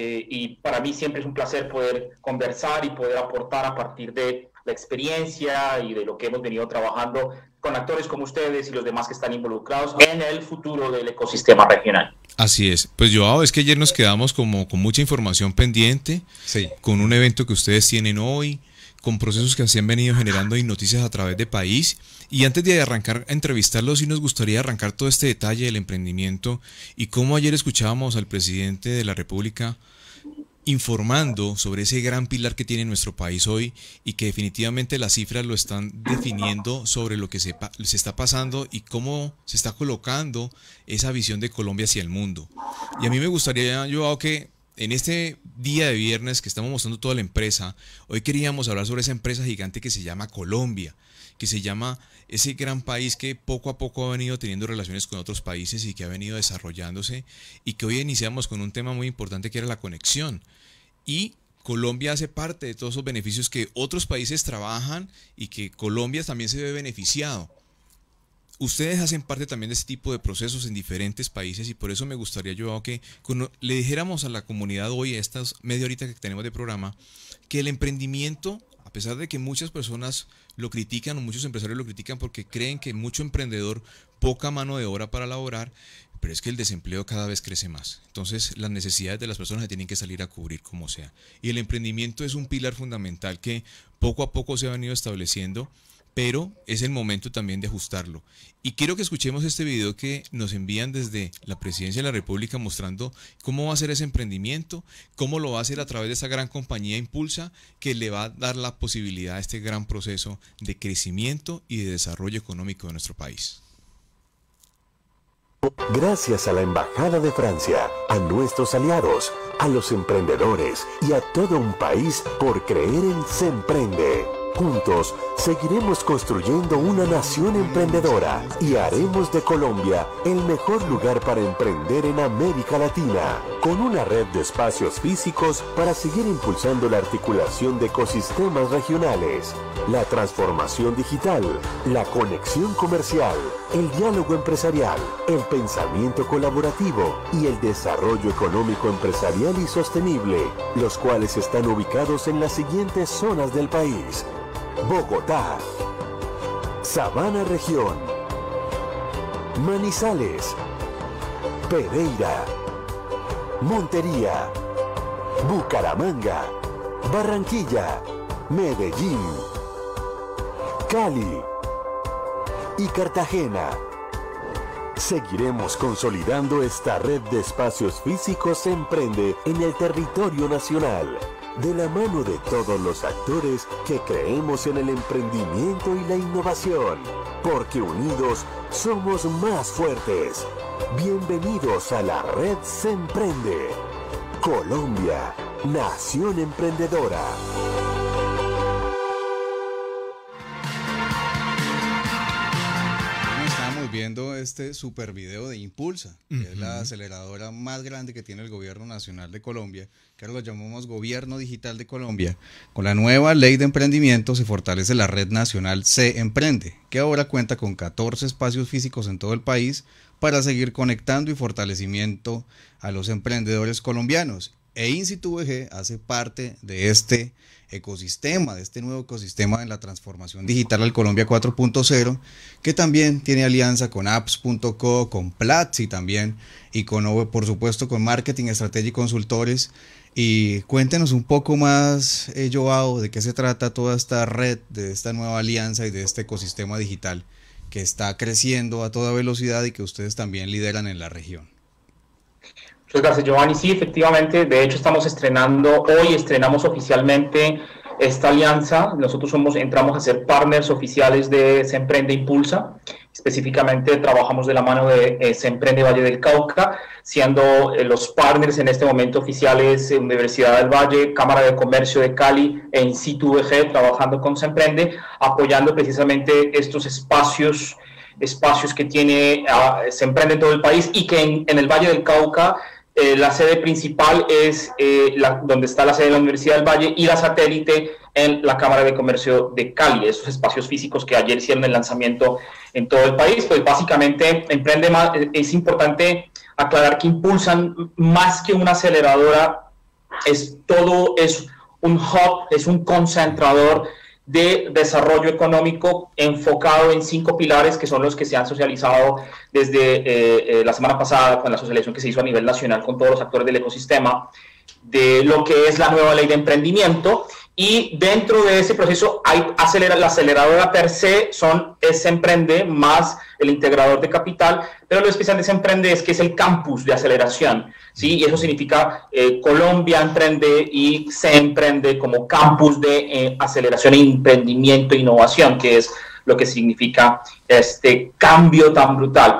y para mí siempre es un placer poder conversar y poder aportar a partir de la experiencia y de lo que hemos venido trabajando con actores como ustedes y los demás que están involucrados en el futuro del ecosistema regional. Así es. Pues Joao, es que ayer nos quedamos como con mucha información pendiente, sí, con un evento que ustedes tienen hoy, con procesos que se han venido generando y noticias a través de país. Y antes de arrancar a entrevistarlos, sí nos gustaría arrancar todo este detalle del emprendimiento y cómo ayer escuchábamos al presidente de la República informando sobre ese gran pilar que tiene nuestro país hoy y que definitivamente las cifras lo están definiendo sobre lo que se está pasando y cómo se está colocando esa visión de Colombia hacia el mundo. Y a mí me gustaría, Joao, que en este día de viernes que estamos mostrando toda la empresa, hoy queríamos hablar sobre esa empresa gigante que se llama Colombia, que se llama ese gran país que poco a poco ha venido teniendo relaciones con otros países y que ha venido desarrollándose y que hoy iniciamos con un tema muy importante que era la conexión. Y Colombia hace parte de todos esos beneficios que otros países trabajan y que Colombia también se ve beneficiado. Ustedes hacen parte también de este tipo de procesos en diferentes países y por eso me gustaría, Joao, que le dijéramos a la comunidad hoy, a estas media horita que tenemos de programa, que el emprendimiento, a pesar de que muchas personas lo critican o muchos empresarios lo critican porque creen que mucho emprendedor, poca mano de obra para laborar, pero es que el desempleo cada vez crece más. Entonces las necesidades de las personas se tienen que salir a cubrir como sea. Y el emprendimiento es un pilar fundamental que poco a poco se ha venido estableciendo, pero es el momento también de ajustarlo. Y quiero que escuchemos este video que nos envían desde la Presidencia de la República mostrando cómo va a ser ese emprendimiento, cómo lo va a hacer a través de esa gran compañía Impulsa que le va a dar la posibilidad a este gran proceso de crecimiento y de desarrollo económico de nuestro país. Gracias a la Embajada de Francia, a nuestros aliados, a los emprendedores y a todo un país por creer en Se Emprende. Juntos seguiremos construyendo una nación emprendedora y haremos de Colombia el mejor lugar para emprender en América Latina. con una red de espacios físicos para seguir impulsando la articulación de ecosistemas regionales, la transformación digital, la conexión comercial, el diálogo empresarial, el pensamiento colaborativo y el desarrollo económico empresarial y sostenible, los cuales están ubicados en las siguientes zonas del país: Bogotá, Sabana Región, Manizales, Pereira, Montería, Bucaramanga, Barranquilla, Medellín, Cali y Cartagena. Seguiremos consolidando esta red de espacios físicos Emprende en el territorio nacional, de la mano de todos los actores que creemos en el emprendimiento y la innovación, porque unidos somos más fuertes. Bienvenidos a la red Semprende. Colombia, nación emprendedora. Estamos viendo este super video de Impulsa, que es la aceleradora más grande que tiene el Gobierno Nacional de Colombia, que ahora lo llamamos Gobierno Digital de Colombia. Con la nueva ley de emprendimiento se fortalece la red nacional Se Emprende, que ahora cuenta con 14 espacios físicos en todo el país para seguir conectando y fortalecimiento a los emprendedores colombianos. E Incitu VG hace parte de este ecosistema, de este nuevo ecosistema en la transformación digital al Colombia 4.0, que también tiene alianza con apps.co, con Platzi también, y con, por supuesto, con Marketing, Estrategia y Consultores. Y cuéntenos un poco más, Joao, de qué se trata toda esta red, de esta nueva alianza y de este ecosistema digital que está creciendo a toda velocidad y que ustedes también lideran en la región. Muchas gracias, Giovanni. Sí, efectivamente, de hecho estrenamos oficialmente esta alianza. Nosotros entramos a ser partners oficiales de Se Emprende Impulsa. Específicamente trabajamos de la mano de Se Emprende Valle del Cauca, siendo los partners en este momento oficiales Universidad del Valle, Cámara de Comercio de Cali e Incitu VG, trabajando con Se Emprende, apoyando precisamente estos espacios que tiene Se Emprende en todo el país, y que en el Valle del Cauca la sede principal es donde está la sede de la Universidad del Valle, y la satélite en la Cámara de Comercio de Cali, esos espacios físicos que ayer hicieron el lanzamiento en todo el país. Pues básicamente Emprende Más, es importante aclarar que Impulsan, más que una aceleradora, es un hub, es un concentrador de desarrollo económico enfocado en 5 pilares, que son los que se han socializado desde la semana pasada con la socialización que se hizo a nivel nacional con todos los actores del ecosistema, de lo que es la nueva ley de emprendimiento. Y dentro de ese proceso la aceleradora per se es Se Emprende más el integrador de capital, pero lo especial de Se Emprende es que es el campus de aceleración, ¿sí? Y eso significa Colombia Emprende y Se Emprende como campus de aceleración, emprendimiento e innovación, que es lo que significa este cambio tan brutal.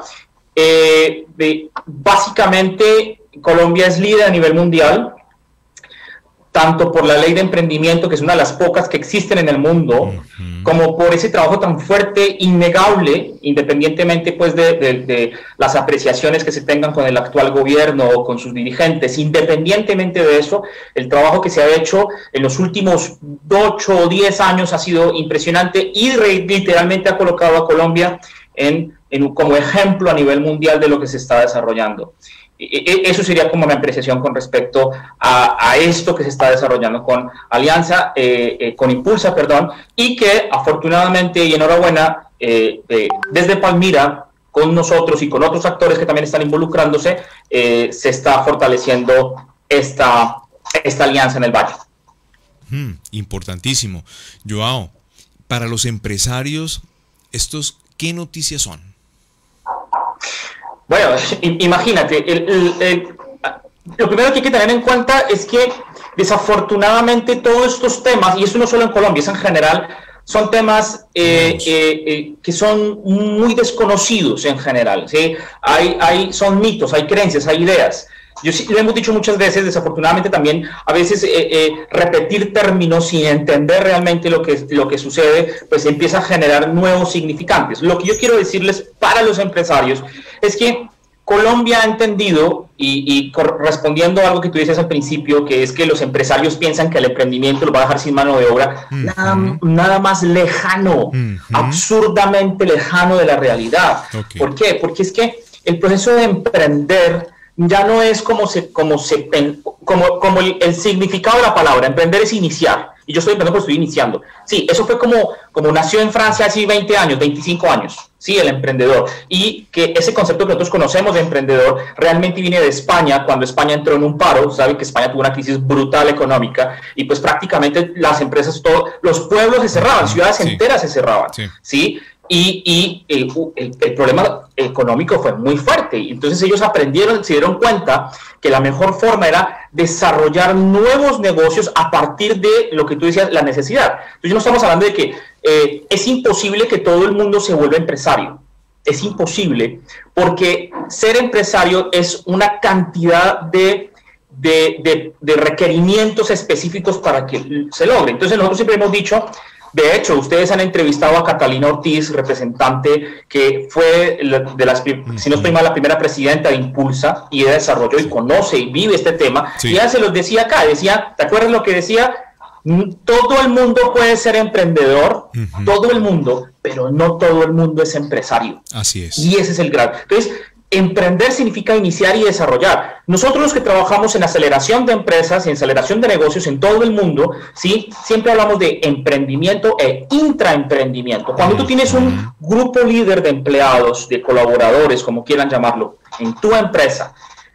Básicamente, Colombia es líder a nivel mundial, tanto por la ley de emprendimiento, que es una de las pocas que existen en el mundo, como por ese trabajo tan fuerte, innegable, independientemente pues de las apreciaciones que se tengan con el actual gobierno o con sus dirigentes. Independientemente de eso, el trabajo que se ha hecho en los últimos 8 o 10 años ha sido impresionante y literalmente ha colocado a Colombia como ejemplo a nivel mundial de lo que se está desarrollando. Eso sería como mi apreciación con respecto a esto que se está desarrollando con Alianza, con Impulsa, y que afortunadamente y enhorabuena, desde Palmira, con nosotros y con otros actores que también están involucrándose, se está fortaleciendo esta alianza en el Valle. Importantísimo. Joao, para los empresarios, ¿qué noticias son? Bueno, imagínate, lo primero que hay que tener en cuenta es que desafortunadamente todos estos temas, y eso no solo en Colombia, es en general, son temas que son muy desconocidos en general, ¿sí? Son mitos, hay creencias, hay ideas. Lo hemos dicho muchas veces, desafortunadamente también, a veces repetir términos sin entender realmente lo que sucede, pues empieza a generar nuevos significantes. Lo que yo quiero decirles para los empresarios es que Colombia ha entendido, y respondiendo a algo que tú dices al principio, que es que los empresarios piensan que el emprendimiento los va a dejar sin mano de obra, nada más lejano, absurdamente lejano de la realidad. ¿Por qué? Porque es que el proceso de emprender ya no es como el significado de la palabra. Emprender es iniciar. Y yo estoy emprendiendo porque estoy iniciando. Sí, eso fue como nació en Francia hace 20 años, 25 años. Sí, el emprendedor. Y que ese concepto que nosotros conocemos de emprendedor realmente viene de España, cuando España entró en un paro. Saben que España tuvo una crisis brutal económica y pues prácticamente las empresas, los pueblos se cerraban, ciudades enteras se cerraban. ¿Sí? Y el problema económico fue muy fuerte. Entonces ellos aprendieron, se dieron cuenta que la mejor forma era desarrollar nuevos negocios a partir de lo que tú decías, la necesidad. Entonces no estamos hablando de que es imposible que todo el mundo se vuelva empresario. Es imposible, porque ser empresario es una cantidad de requerimientos específicos para que se logre. Entonces nosotros siempre hemos dicho, de hecho, ustedes han entrevistado a Catalina Ortiz, representante que fue si no estoy mal, la primera presidenta de Impulsa y de Desarrollo, y conoce y vive este tema. Y ella se los decía acá, decía, ¿te acuerdas lo que decía? Todo el mundo puede ser emprendedor, todo el mundo, pero no todo el mundo es empresario. Así es. Y ese es el grado. Entonces, emprender significa iniciar y desarrollar. Nosotros los que trabajamos en aceleración de empresas y en aceleración de negocios en todo el mundo, ¿sí? Siempre hablamos de emprendimiento e intraemprendimiento. Cuando tú tienes un grupo líder de empleados, de colaboradores, como quieran llamarlo, en tu empresa,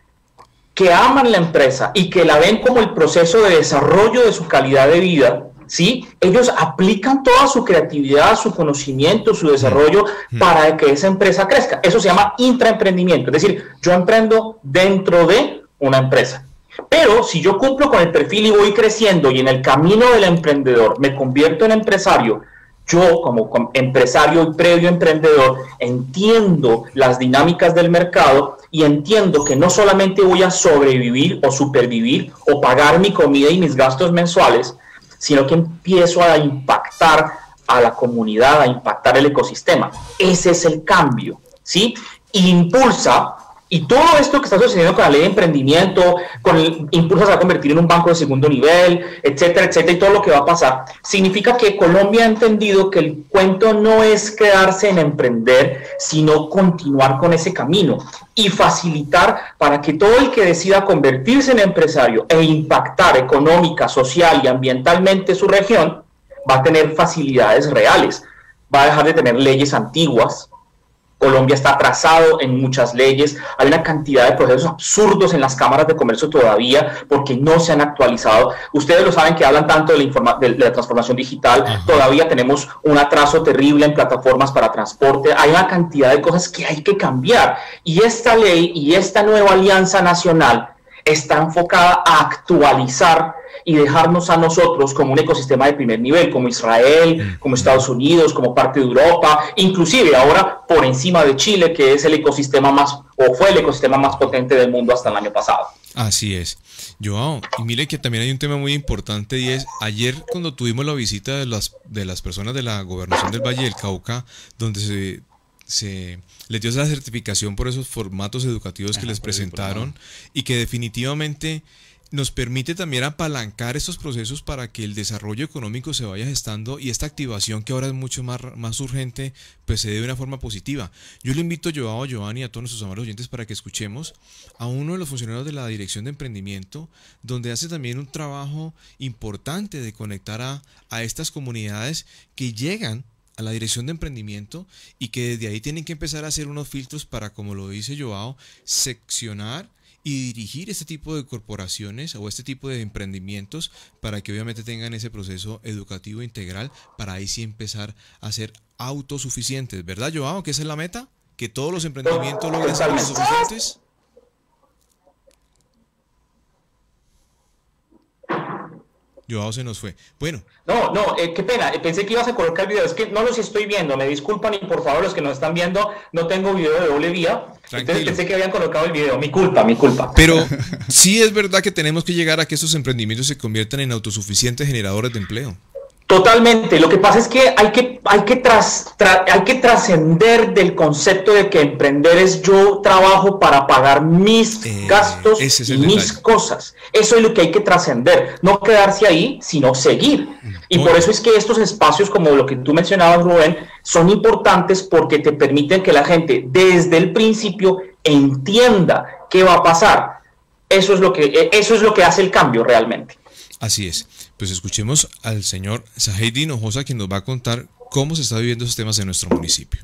que aman la empresa y que la ven como el proceso de desarrollo de su calidad de vida, ¿sí? Ellos aplican toda su creatividad, su conocimiento, su desarrollo para que esa empresa crezca. Eso se llama intraemprendimiento, es decir, yo emprendo dentro de una empresa. Pero si yo cumplo con el perfil y voy creciendo y en el camino del emprendedor me convierto en empresario, yo como empresario y previo emprendedor entiendo las dinámicas del mercado y entiendo que no solamente voy a sobrevivir o supervivir o pagar mi comida y mis gastos mensuales, sino que empiezo a impactar a la comunidad, a impactar el ecosistema. Ese es el cambio, ¿sí? Impulsa, y todo esto que está sucediendo con la ley de emprendimiento, Impulsa se va a convertir en un banco de segundo nivel, etcétera, etcétera, y todo lo que va a pasar, significa que Colombia ha entendido que el cuento no es quedarse en emprender, sino continuar con ese camino y facilitar para que todo el que decida convertirse en empresario e impactar económica, social y ambientalmente su región, va a tener facilidades reales, va a dejar de tener leyes antiguas. Colombia está atrasado en muchas leyes, hay una cantidad de procesos absurdos en las cámaras de comercio todavía porque no se han actualizado. Ustedes lo saben que hablan tanto de la transformación digital, todavía tenemos un atraso terrible en plataformas para transporte, hay una cantidad de cosas que hay que cambiar y esta ley y esta nueva alianza nacional está enfocada a actualizar y dejarnos a nosotros como un ecosistema de primer nivel, como Israel, como Estados Unidos, como parte de Europa, inclusive ahora por encima de Chile, que es el ecosistema fue el ecosistema más potente del mundo hasta el año pasado. Así es. Joao, y mire que también hay un tema muy importante y es, ayer cuando tuvimos la visita de las personas de la Gobernación del Valle del Cauca, donde se les dio esa certificación por esos formatos educativos que les presentaron y que definitivamente nos permite también apalancar estos procesos para que el desarrollo económico se vaya gestando y esta activación que ahora es mucho más urgente, pues se dé de una forma positiva. Yo le invito a Joao, a Giovanni y a todos nuestros amables oyentes para que escuchemos a uno de los funcionarios de la Dirección de Emprendimiento, donde hace también un trabajo importante de conectar a estas comunidades que llegan a la Dirección de Emprendimiento y que desde ahí tienen que empezar a hacer unos filtros para, como lo dice Joao, seccionar y dirigir este tipo de corporaciones o este tipo de emprendimientos para que obviamente tengan ese proceso educativo integral para ahí sí empezar a ser autosuficientes, ¿verdad, Joao? ¿Que esa es la meta? ¿Que todos los emprendimientos logren ser autosuficientes? Joao se nos fue. Bueno. No, qué pena. Pensé que ibas a colocar el video. Es que no los estoy viendo. Me disculpan y por favor los que nos están viendo, no tengo video de doble vía. Tranquilo. Entonces pensé que habían colocado el video. Mi culpa. Pero sí es verdad que tenemos que llegar a que esos emprendimientos se conviertan en autosuficientes generadores de empleo. Totalmente. Lo que pasa es que hay que trascender del concepto de que emprender es yo trabajo para pagar mis gastos y mis cosas. Eso es lo que hay que trascender. No quedarse ahí, sino seguir. Y por eso es que estos espacios, como lo que tú mencionabas, Rubén, son importantes porque te permiten que la gente desde el principio entienda qué va a pasar. Eso es lo que hace el cambio realmente. Así es. Pues escuchemos al señor Saheidi Hinojosa, quien nos va a contar cómo se está viviendo esos temas en nuestro municipio.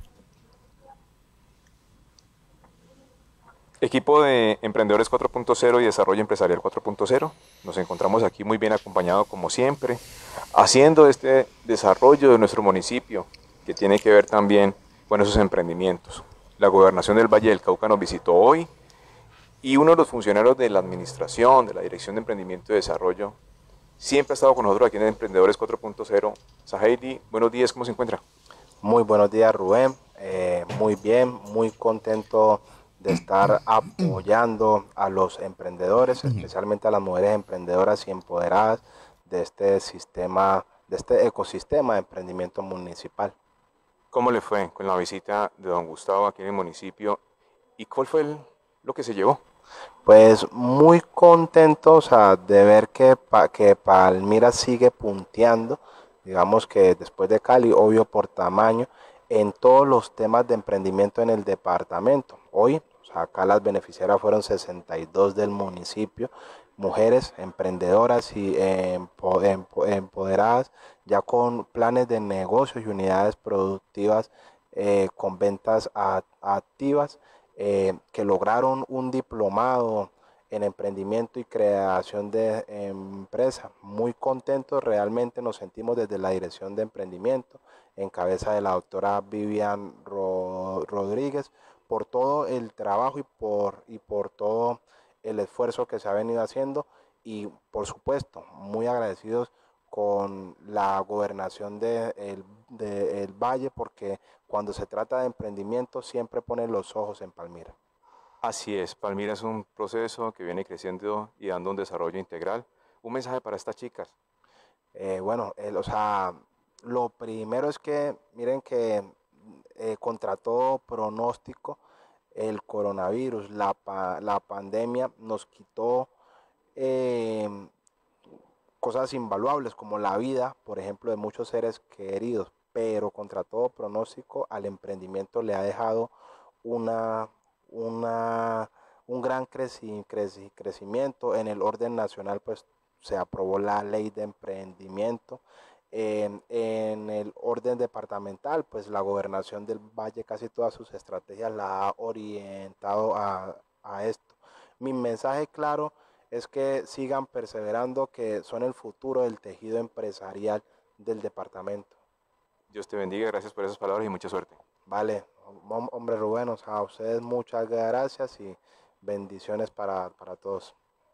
Equipo de Emprendedores 4.0 y Desarrollo Empresarial 4.0. Nos encontramos aquí muy bien acompañados como siempre, haciendo este desarrollo de nuestro municipio, que tiene que ver también con esos emprendimientos. La Gobernación del Valle del Cauca nos visitó hoy y uno de los funcionarios de la administración, de la Dirección de Emprendimiento y Desarrollo, siempre ha estado con nosotros aquí en Emprendedores 4.0. Saheidi, buenos días, ¿cómo se encuentra? Muy buenos días, Rubén. Muy bien, muy contento de estar apoyando a los emprendedores, especialmente a las mujeres emprendedoras y empoderadas de este sistema, de este ecosistema de emprendimiento municipal. ¿Cómo le fue con la visita de don Gustavo aquí en el municipio y cuál fue lo que se llevó? Pues muy contento, o sea, de ver que Palmira sigue punteando, digamos que después de Cali, obvio por tamaño, en todos los temas de emprendimiento en el departamento. Hoy, o sea, acá las beneficiarias fueron 62 del municipio, mujeres emprendedoras y empoderadas, ya con planes de negocios y unidades productivas con ventas activas, que lograron un diplomado en emprendimiento y creación de empresa. Muy contentos, realmente nos sentimos desde la Dirección de Emprendimiento, en cabeza de la doctora Vivian Rodríguez, por todo el trabajo y por todo el esfuerzo que se ha venido haciendo, y por supuesto muy agradecidos con la gobernación del Valle, porque cuando se trata de emprendimiento siempre ponen los ojos en Palmira. Así es, Palmira es un proceso que viene creciendo y dando un desarrollo integral. Un mensaje para estas chicas. Lo primero es que miren que contra todo pronóstico, el coronavirus, la pandemia nos quitó cosas invaluables como la vida, por ejemplo, de muchos seres queridos, pero contra todo pronóstico al emprendimiento le ha dejado un gran crecimiento. En el orden nacional pues se aprobó la ley de emprendimiento. En el orden departamental pues la gobernación del Valle casi todas sus estrategias la ha orientado a esto. Mi mensaje claro es que sigan perseverando, que son el futuro del tejido empresarial del departamento. Dios te bendiga, gracias por esas palabras y mucha suerte. Vale, hombre Rubén, a ustedes muchas gracias y bendiciones para todos.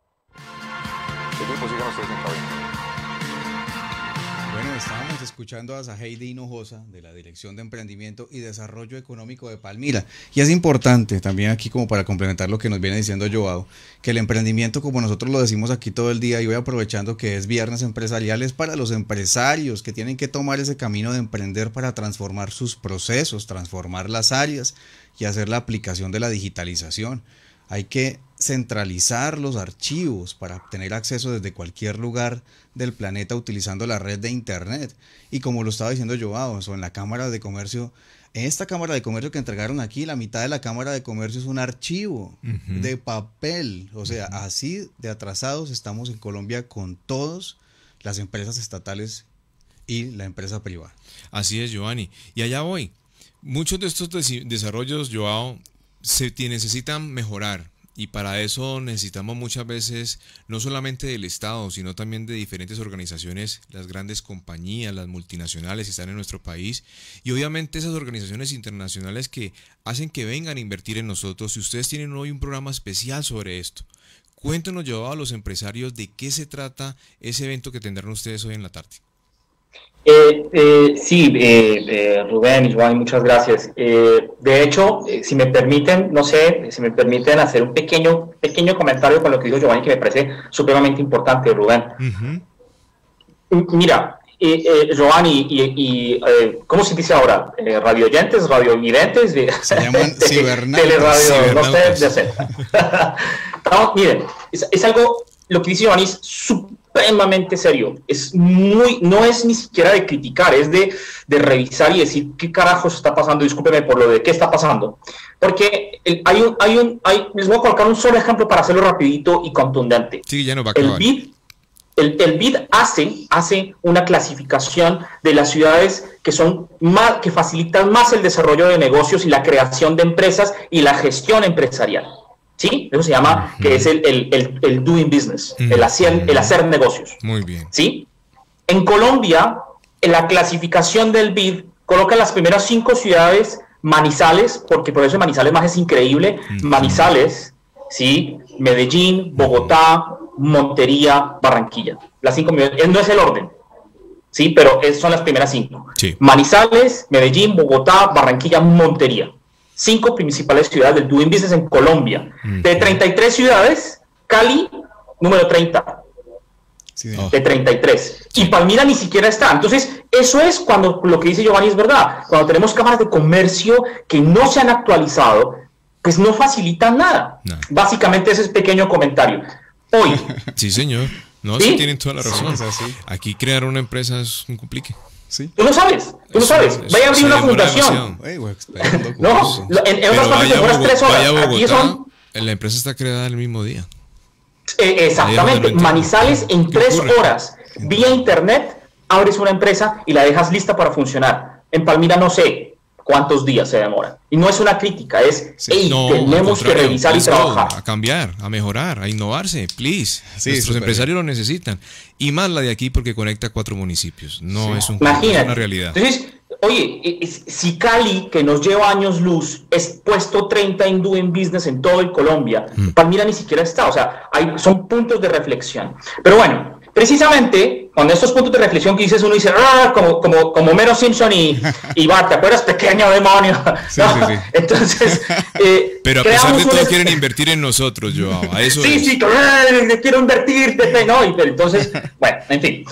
Bueno, estábamos escuchando a Saheidi Hinojosa de la Dirección de Emprendimiento y Desarrollo Económico de Palmira. Y es importante también aquí, como para complementar lo que nos viene diciendo Joao, que el emprendimiento, como nosotros lo decimos aquí todo el día, y voy aprovechando que es viernes empresarial, es para los empresarios que tienen que tomar ese camino de emprender para transformar sus procesos, transformar las áreas y hacer la aplicación de la digitalización. Hay que centralizar los archivos para obtener acceso desde cualquier lugar del planeta utilizando la red de internet. Y como lo estaba diciendo Joao, en la Cámara de Comercio, en esta Cámara de Comercio que entregaron aquí, la mitad de la Cámara de Comercio es un archivo de papel. O sea, así de atrasados estamos en Colombia con todas las empresas estatales y la empresa privada. Así es, Giovanni. Y allá voy. Muchos de estos desarrollos, Joao, necesitan mejorar, y para eso necesitamos muchas veces no solamente del Estado, sino también de diferentes organizaciones, las grandes compañías, las multinacionales que están en nuestro país, y obviamente esas organizaciones internacionales que hacen que vengan a invertir en nosotros. Si ustedes tienen hoy un programa especial sobre esto, cuéntenos, Joao, a los empresarios de qué se trata ese evento que tendrán ustedes hoy en la tarde. Rubén y Joan, muchas gracias. De hecho, si me permiten, si me permiten hacer un pequeño comentario con lo que dijo Giovanni, que me parece supremamente importante, Rubén. Mira, Giovanni, ¿cómo se dice ahora? ¿Radioyentes? ¿Radiovidentes? Se llaman cibernautas. Teleradio, no sé, ya sé. No, miren, es algo, lo que dice Giovanni es supremamente serio. No es ni siquiera de criticar, es de revisar y decir qué carajos está pasando. Discúlpeme por lo de qué está pasando. Porque les voy a colocar un solo ejemplo para hacerlo rapidito y contundente. Sí, ya no va a acabar. El BID hace una clasificación de las ciudades que facilitan más el desarrollo de negocios y la creación de empresas y la gestión empresarial. ¿Sí? Eso se llama, que es el doing business, el hacer negocios. Muy bien. ¿Sí? En Colombia, en la clasificación del BID, coloca las primeras 5 ciudades Manizales, porque por eso Manizales más es increíble. Manizales, ¿sí? Medellín, Bogotá, Montería, Barranquilla. Las 5 millones, no es el orden, ¿sí? Pero son las primeras 5. Sí. Manizales, Medellín, Bogotá, Barranquilla, Montería. 5 principales ciudades del doing business en Colombia. De 33 ciudades, Cali, número 30. Sí, de 33. Y Palmira ni siquiera está. Entonces, eso es cuando lo que dice Giovanni es verdad. Cuando tenemos cámaras de comercio que no se han actualizado, pues no facilitan nada. No. Básicamente ese es pequeño comentario. Hoy. Sí, señor. No, ¿sí? Tienen toda la razón. Sí, aquí crear una empresa es un complique. ¿Sí? Tú lo sabes. Vaya a abrir una fundación. No, en otras partes demoras 3 horas. Aquí son... La empresa está creada el mismo día. Exactamente. Manizales en 3 horas, vía internet, abres una empresa y la dejas lista para funcionar. En Palmira no sé cuántos días se demora. Y no es una crítica, tenemos que revisar y trabajar. A cambiar, a mejorar, a innovarse, please. Sí, nuestros empresarios lo necesitan. Y más la de aquí porque conecta 4 municipios. No es una realidad. Entonces, oye, si Cali, que nos lleva años luz, es puesto 30 en doing business en todo el Colombia, Palmira ni siquiera está. O sea, son puntos de reflexión. Pero bueno, precisamente con estos puntos de reflexión que dices, uno dice, como Mero Simpson y Bart, ¿te acuerdas? Pequeño demonio. Sí. Entonces, pero a pesar de todo quieren invertir en nosotros, Joao. Sí, quiero invertir. ¿No? Y entonces, bueno, en fin.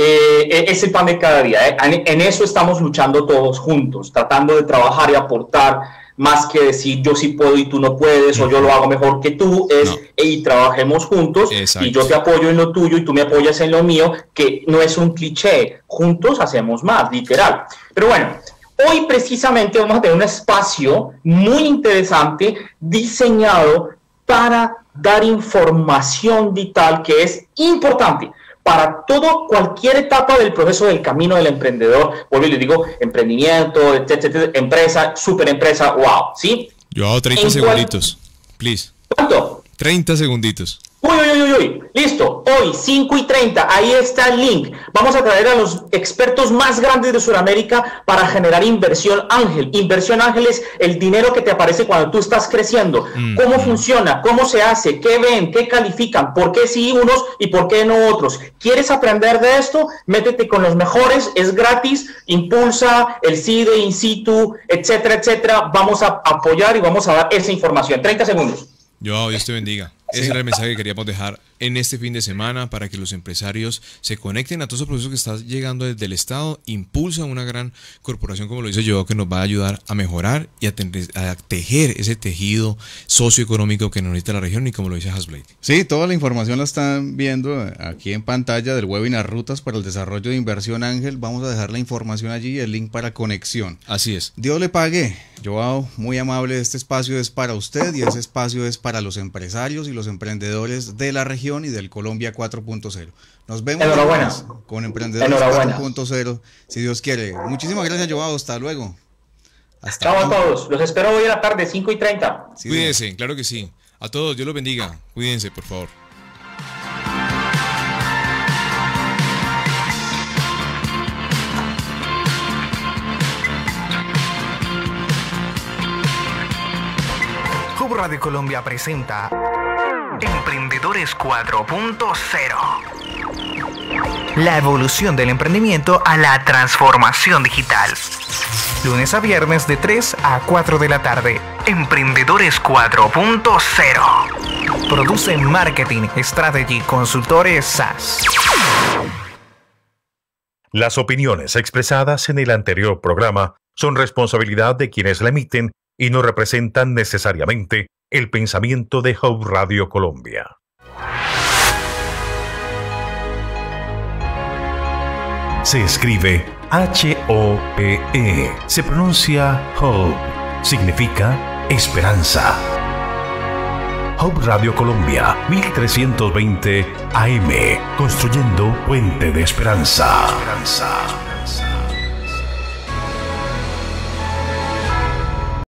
Es el pan de cada día. En eso estamos luchando todos juntos, tratando de trabajar y aportar, más que decir yo sí puedo y tú no puedes, o yo lo hago mejor que tú, y trabajemos juntos. Exacto. Y yo te apoyo en lo tuyo y tú me apoyas en lo mío, que no es un cliché, juntos hacemos más, literal. Pero bueno, hoy precisamente vamos a tener un espacio muy interesante diseñado para dar información vital que es importante para cualquier etapa del proceso del camino del emprendedor. Vuelvo y les digo, emprendimiento, etcétera, empresa, superempresa, wow, ¿sí? Yo hago 30 segunditos, please. ¿Cuánto? 30 segunditos. Uy, listo, hoy 5:30, ahí está el link. Vamos a traer a los expertos más grandes de Sudamérica para generar inversión ángel. Inversión ángel es el dinero que te aparece cuando tú estás creciendo. ¿Cómo funciona? ¿Cómo se hace? ¿Qué ven? ¿Qué califican? ¿Por qué sí unos y por qué no otros? ¿Quieres aprender de esto? Métete con los mejores, es gratis, Impulsa, el CIDE, In Situ, etcétera, etcétera. Vamos a apoyar y vamos a dar esa información. 30 segundos. Dios te bendiga. Ese era el mensaje que queríamos dejar en este fin de semana para que los empresarios se conecten a todos los procesos que están llegando desde el Estado. Impulsa una gran corporación, como lo dice yo, que nos va a ayudar a mejorar y a tejer ese tejido socioeconómico que nos necesita la región, y como lo dice Hasblade. Sí, toda la información la están viendo aquí en pantalla del webinar Rutas para el Desarrollo de Inversión Ángel. Vamos a dejar la información allí y el link para conexión. Así es. Dios le pague. Joao, muy amable, este espacio es para usted y ese espacio es para los empresarios y los emprendedores de la región y del Colombia 4.0. Nos vemos con Emprendedores 4.0, si Dios quiere. Muchísimas gracias, Joao. Hasta luego. Chao a todos. Los espero hoy a la tarde, 5:30. Sí, cuídense, claro que sí. A todos, Dios los bendiga. Cuídense, por favor. Hub Radio Colombia presenta Emprendedores 4.0. La evolución del emprendimiento a la transformación digital. Lunes a viernes de 3 a 4 de la tarde. Emprendedores 4.0. Produce Marketing Strategy Consultores SAS. Las opiniones expresadas en el anterior programa son responsabilidad de quienes la emiten y no representan necesariamente el pensamiento de Hope Radio Colombia. Se escribe H-O-P-E. Se pronuncia Hope. Significa esperanza. Hope Radio Colombia, 1320 AM. Construyendo puente de esperanza.